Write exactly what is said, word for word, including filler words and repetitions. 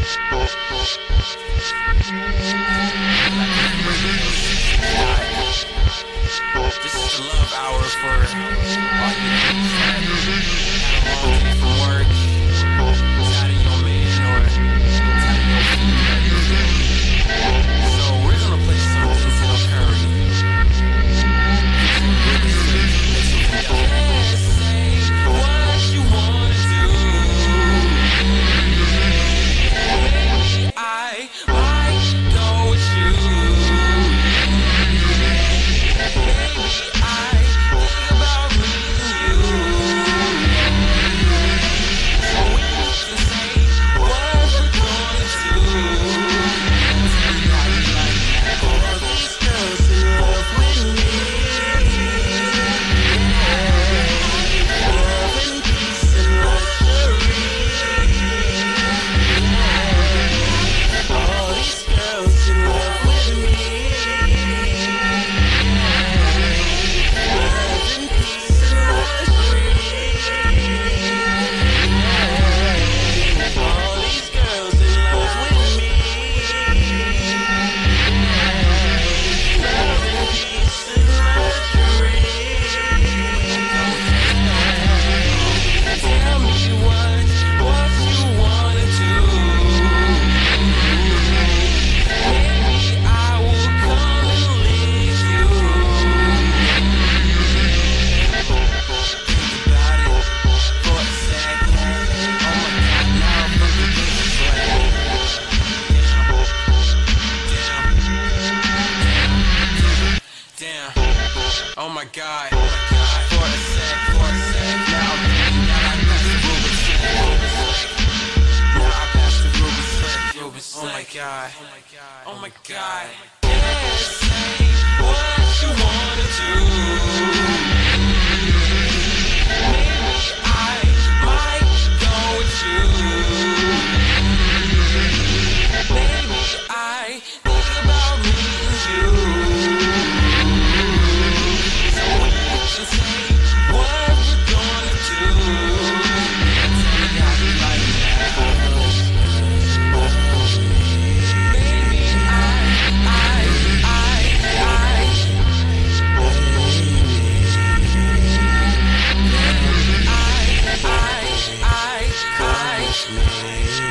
This is the love hour for all you niggas that had a long day from work, tired of your man or tired of your female, you feel me? So we're gonna play some Denzel Curry. Just say what you wanna do. Maybe I might go with you. Oh my God, for a sec, for a sec, now I'm thinking that I passed the Rubik's Slick. Now I passed the Rubik's Slick, Rubik's Slick. Oh my God, oh my God. Just say what you wanna do. Maybe I might go with you. Maybe I think about me and you. Me.